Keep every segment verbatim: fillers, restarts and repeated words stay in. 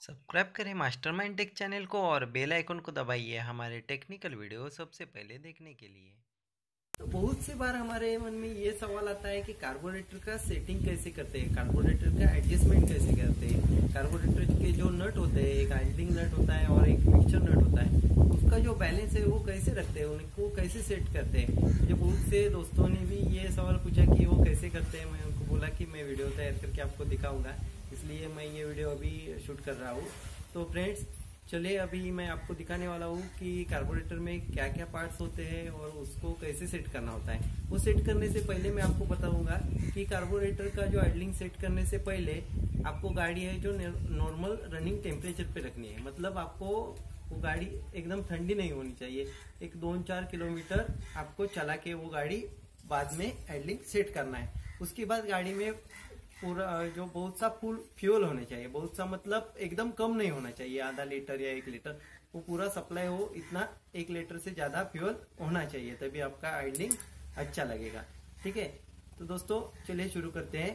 Subscribe करें mastermind take channel को और बेल आइकन को दबाइए हमारे टेक्निकल वीडियो सबसे पहले देखने के लिए। तो बहुत से बार हमारे मन में ये सवाल आता है कि कार्बोरेटर का सेटिंग कैसे करते हैं, कार्बोरेटर का एडजस्टमेंट कैसे करते हैं, कार्बोरेटर के जो नट होते हैं, एक आइल्डिंग नट होता है और एक मिक्सचर नट होता है, उसका जो बैलेंस है वो कैसे रखते हैं, उनको कैसे सेट करते हैं। मुझे बहुत से दोस्तों ने भी ये सवाल पूछा कि वो कैसे करते हैं। मैं उनको बोला कि मैं वीडियो तैयार करके आपको दिखाऊंगा, इसलिए मैं ये वीडियो अभी शूट कर रहा हूँ। तो फ्रेंड्स चलिए अभी मैं आपको दिखाने वाला हूँ कि कार्बोरेटर में क्या क्या पार्ट्स होते हैं और उसको कैसे सेट करना होता है। वो सेट करने से पहले मैं आपको बताऊंगा कि कार्बोरेटर का जो आइडलिंग सेट करने से पहले आपको गाड़ी है जो नॉर्मल रनिंग टेम्परेचर पे रखनी है। मतलब आपको वो गाड़ी एकदम ठंडी नहीं होनी चाहिए। एक दो चार किलोमीटर आपको चला के वो गाड़ी बाद में आइडलिंग सेट करना है। उसके बाद गाड़ी में पूरा जो बहुत सा फुल फ्यूल होने चाहिए, बहुत सा मतलब एकदम कम नहीं होना चाहिए, आधा लीटर या एक लीटर, वो पूरा सप्लाई हो इतना, एक लीटर से ज्यादा फ्यूल होना चाहिए, तभी आपका आइडलिंग अच्छा लगेगा। ठीक है, तो दोस्तों चलिए शुरू करते हैं।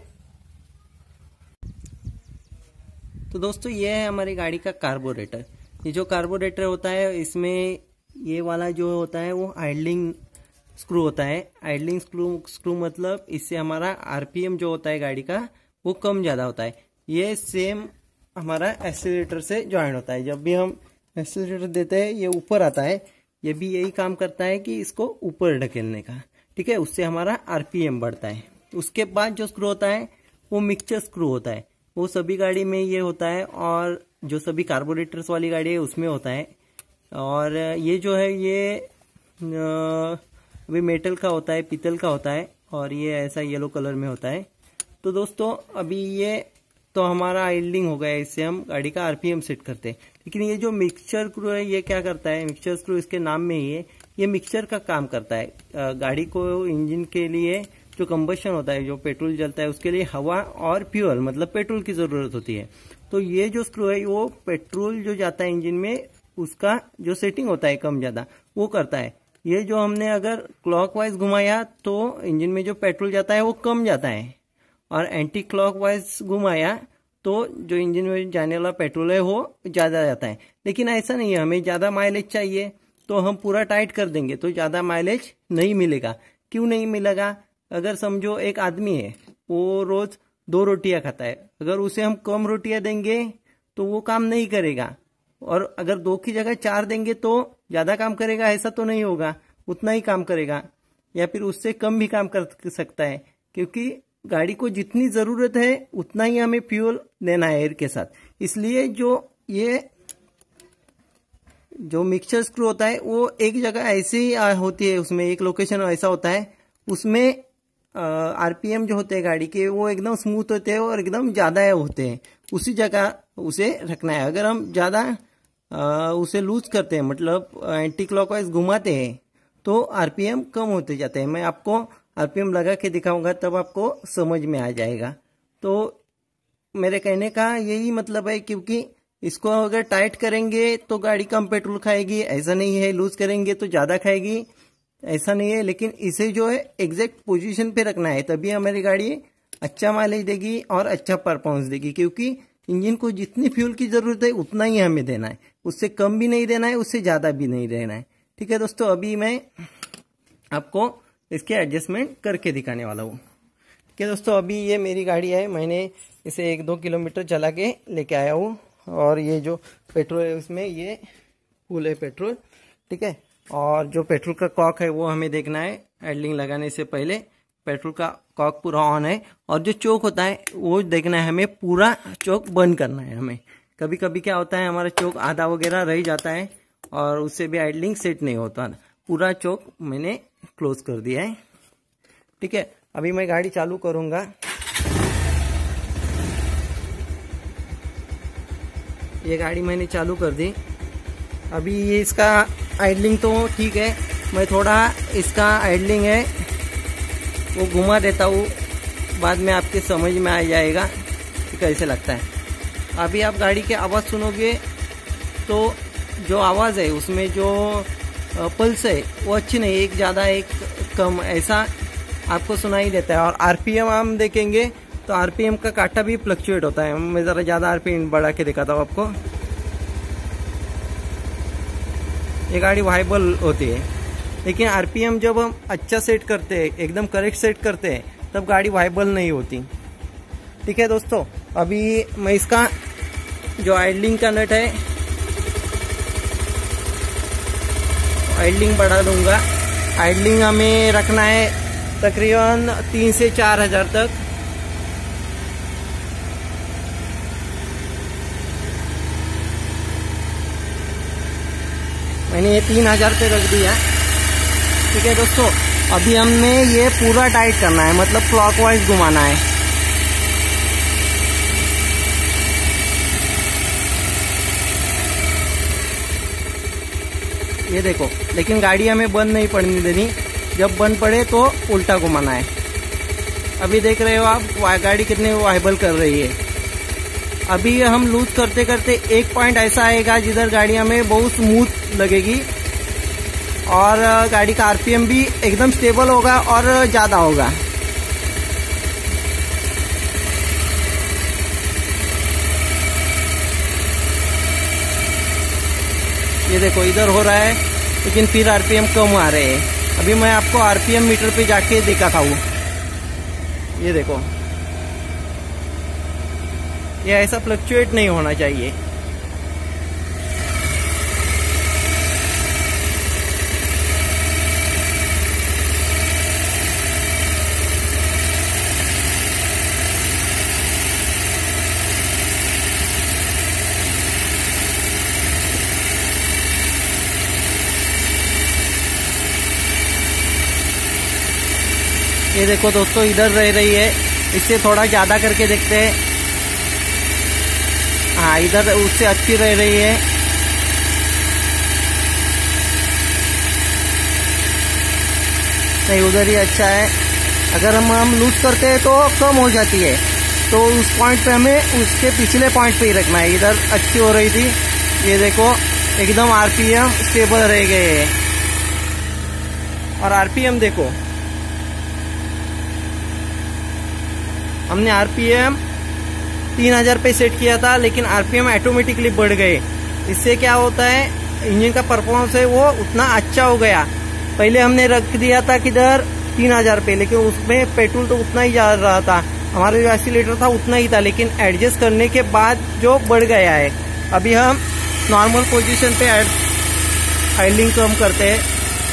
तो दोस्तों ये है हमारी गाड़ी का कार्बोरेटर। ये जो कार्बोरेटर होता है इसमें ये वाला जो होता है वो आइडलिंग स्क्रू होता है। आइडलिंग स्क्रू स्क्रू मतलब इससे हमारा आरपीएम जो होता है गाड़ी का वो कम ज्यादा होता है। ये सेम हमारा एक्सीलरेटर से ज्वाइन होता है। जब भी हम एक्सीलरेटर देते हैं ये ऊपर आता है, ये भी यही काम करता है कि इसको ऊपर ढकेलने का। ठीक है, उससे हमारा आरपीएम बढ़ता है। उसके बाद जो स्क्रू होता है वो मिक्सचर स्क्रू होता है। वो सभी गाड़ी में ये होता है और जो सभी कार्बोरेटर्स वाली गाड़ी है उसमें होता है। और ये जो है ये आ, अभी मेटल का होता है, पीतल का होता है और ये ऐसा येलो कलर में होता है। तो दोस्तों अभी ये तो हमारा आइडलिंग हो गया, इससे हम गाड़ी का आरपीएम सेट करते हैं। लेकिन ये जो मिक्सचर स्क्रू है ये क्या करता है, मिक्सचर स्क्रू इसके नाम में ही है, ये मिक्सचर का काम करता है। गाड़ी को इंजन के लिए जो कंबशन होता है, जो पेट्रोल जलता है, उसके लिए हवा और फ्यूल मतलब पेट्रोल की जरूरत होती है। तो ये जो स्क्रू है वो पेट्रोल जो जाता है इंजन में उसका जो सेटिंग होता है कम ज्यादा वो करता है। ये जो हमने अगर क्लॉकवाइज घुमाया तो इंजन में जो पेट्रोल जाता है वो कम जाता है, और एंटी क्लॉकवाइज घुमाया तो जो इंजन में जाने वाला पेट्रोल है वो ज्यादा जाता है। लेकिन ऐसा नहीं है, हमें ज्यादा माइलेज चाहिए तो हम पूरा टाइट कर देंगे तो ज्यादा माइलेज नहीं मिलेगा। क्यों नहीं मिलेगा? अगर समझो एक आदमी है वो रोज दो रोटियां खाता है, अगर उसे हम कम रोटियां देंगे तो वो काम नहीं करेगा, और अगर दो की जगह चार देंगे तो ज्यादा काम करेगा, ऐसा तो नहीं होगा, उतना ही काम करेगा या फिर उससे कम भी काम कर सकता है। क्योंकि गाड़ी को जितनी जरूरत है उतना ही हमें फ्यूल देना है एयर के साथ। इसलिए जो ये जो मिक्सचर स्क्रू होता है वो एक जगह ऐसे ही होती है, उसमें एक लोकेशन ऐसा होता है, उसमें आरपीएम जो होते हैं गाड़ी के वो एकदम स्मूथ होते हैं और एकदम ज्यादा होते हैं, उसी जगह उसे रखना है। अगर हम ज्यादा उसे लूज करते हैं मतलब एंटी क्लॉकवाइज घुमाते हैं तो आरपीएम कम होते जाते हैं। मैं आपको आरपीएम लगा के दिखाऊंगा तब आपको समझ में आ जाएगा। तो मेरे कहने का यही मतलब है, क्योंकि इसको अगर टाइट करेंगे तो गाड़ी कम पेट्रोल खाएगी, ऐसा नहीं है, लूज करेंगे तो ज्यादा खाएगी, ऐसा नहीं है। लेकिन इसे जो है एग्जैक्ट पोजीशन पे रखना है, तभी हमारी गाड़ी अच्छा माइलेज देगी और अच्छा परफॉर्मेंस देगी। क्योंकि इंजन को जितनी फ्यूल की जरूरत है उतना ही हमें देना है, उससे कम भी नहीं देना है, उससे ज्यादा भी नहीं देना है। ठीक है दोस्तों, अभी मैं आपको इसके एडजस्टमेंट करके दिखाने वाला हूँ। ठीक है दोस्तों, अभी ये मेरी गाड़ी है, मैंने इसे एक दो किलोमीटर चला के लेके आया हूँ और ये जो पेट्रोल है उसमें ये फुल है पेट्रोल। ठीक है, और जो पेट्रोल का कॉक है वो हमें देखना है आइडलिंग लगाने से पहले, पेट्रोल का कॉक पूरा ऑन है, और जो चोक होता है वो देखना है हमें, पूरा चोक बंद करना है हमें। कभी कभी क्या होता है हमारा चोक आधा वगैरह रह जाता है और उससे भी आइडलिंग सेट नहीं होता। पूरा चोक मैंने क्लोज कर दिया है। ठीक है, अभी मैं गाड़ी चालू करूंगा। ये गाड़ी मैंने चालू कर दी। अभी ये इसका आइडलिंग तो ठीक है, मैं थोड़ा इसका आइडलिंग है वो घुमा देता हूँ, बाद में आपके समझ में आ जाएगा कि कैसे लगता है। अभी आप गाड़ी की आवाज़ सुनोगे तो जो आवाज़ है उसमें जो पल्स है वो अच्छी नहीं, एक ज़्यादा एक कम ऐसा आपको सुनाई देता है। और आरपीएम हम देखेंगे तो आरपीएम का काटा भी फ्लक्चुएट होता है। मैं ज़रा ज़्यादा आरपीएम बढ़ा के दिखाता हूँ आपको। ये गाड़ी वाइबल होती है, लेकिन आरपीएम जब हम अच्छा सेट करते हैं, एकदम करेक्ट सेट करते हैं, तब गाड़ी वाइबल नहीं होती। ठीक है दोस्तों, अभी मैं इसका जो आइडलिंग का नट है, आइडलिंग बढ़ा दूंगा। आइडलिंग हमें रखना है तकरीबन तीन से चार हजार तक। मैंने ये तीन हजार पे रख दिया। ठीक है दोस्तों, अभी हमने ये पूरा टाइट करना है, मतलब क्लॉकवाइज घुमाना है। ये देखो, लेकिन गाड़ी हमें बंद नहीं पड़ने देनी। जब बंद पड़े तो उल्टा घुमाना है। अभी देख रहे हो आप गाड़ी कितने वाइबल कर रही है। अभी हम लूज करते करते एक पॉइंट ऐसा आएगा जिधर गाड़ी हमें बहुत स्मूथ लगेगी और गाड़ी का आरपीएम भी एकदम स्टेबल होगा और ज्यादा होगा। ये देखो, इधर हो रहा है लेकिन फिर आरपीएम कम आ रहे हैं। अभी मैं आपको आरपीएम मीटर पे जाके दिखाता हूँ। ये देखो, ये ऐसा फ्लक्चुएट नहीं होना चाहिए। ये देखो दोस्तों, इधर रह रही है, इससे थोड़ा ज्यादा करके देखते हैं। हाँ, इधर उससे अच्छी रह रही है। नहीं, उधर ही अच्छा है। अगर हम हम लूज करते हैं तो कम हो जाती है, तो उस पॉइंट पे हमें उसके पिछले पॉइंट पे ही रखना है। इधर अच्छी हो रही थी। ये देखो, एकदम आरपीएम स्टेबल रह गए हैं। और आरपीएम देखो, हमने आरपीएम तीन हजार पे सेट किया था, लेकिन आरपीएम ऑटोमेटिकली बढ़ गए। इससे क्या होता है, इंजन का परफॉर्मेंस है वो उतना अच्छा हो गया। पहले हमने रख दिया था किधर तीन हजार पे, लेकिन उसमें पेट्रोल तो उतना ही जा रहा था, हमारा जो एक्सीलेटर था उतना ही था, लेकिन एडजस्ट करने के बाद जो बढ़ गया है। अभी हम नॉर्मल पोजीशन पे आइडलिंग कम करते हैं।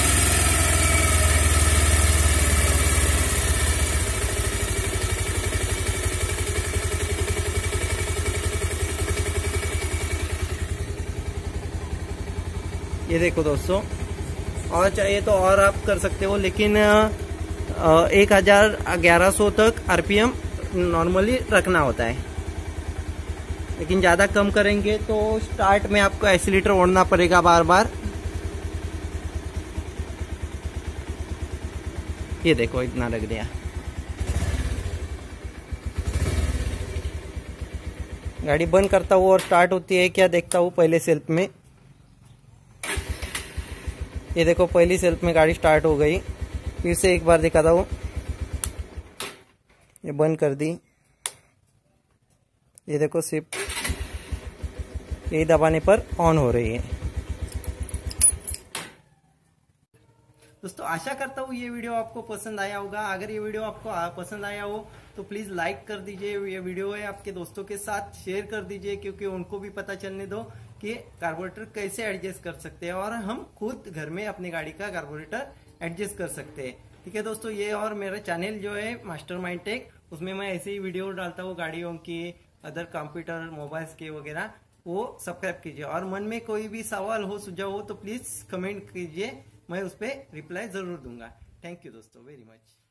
ये देखो दोस्तों, और चाहिए तो और आप कर सकते हो, लेकिन एक हजार ग्यारह सौ तक आरपीएम नॉर्मली रखना होता है। लेकिन ज्यादा कम करेंगे तो स्टार्ट में आपको एक्सीलेटर ओढ़ना पड़ेगा बार बार। ये देखो, इतना रख दिया। गाड़ी बंद करता हूँ और स्टार्ट होती है क्या देखता हूँ पहले सेल्फ में। ये देखो, पहली सेल्फ में गाड़ी स्टार्ट हो गई। फिर से एक बार दिखाता हूँ। ये बंद कर दी। ये देखो, सिर्फ यही दबाने पर ऑन हो रही है। दोस्तों, आशा करता हूँ ये वीडियो आपको पसंद आया होगा। अगर ये वीडियो आपको पसंद आया हो तो प्लीज लाइक कर दीजिए। ये वीडियो है आपके दोस्तों के साथ शेयर कर दीजिए, क्योंकि उनको भी पता चलने दो कि कार्बोरेटर कैसे एडजस्ट कर सकते हैं और हम खुद घर में अपनी गाड़ी का कार्बोरेटर एडजस्ट कर सकते हैं। ठीक है दोस्तों, ये और मेरा चैनल जो है मास्टरमाइंड टेक, उसमें मैं ऐसे ही वीडियो डालता हूँ गाड़ियों की, अदर कंप्यूटर मोबाइल्स के वगैरह, वो सब्सक्राइब कीजिए। और मन में कोई भी सवाल हो, सुझाव हो तो प्लीज कमेंट कीजिए, मैं उस पर रिप्लाई जरूर दूंगा। थैंक यू दोस्तों, वेरी मच।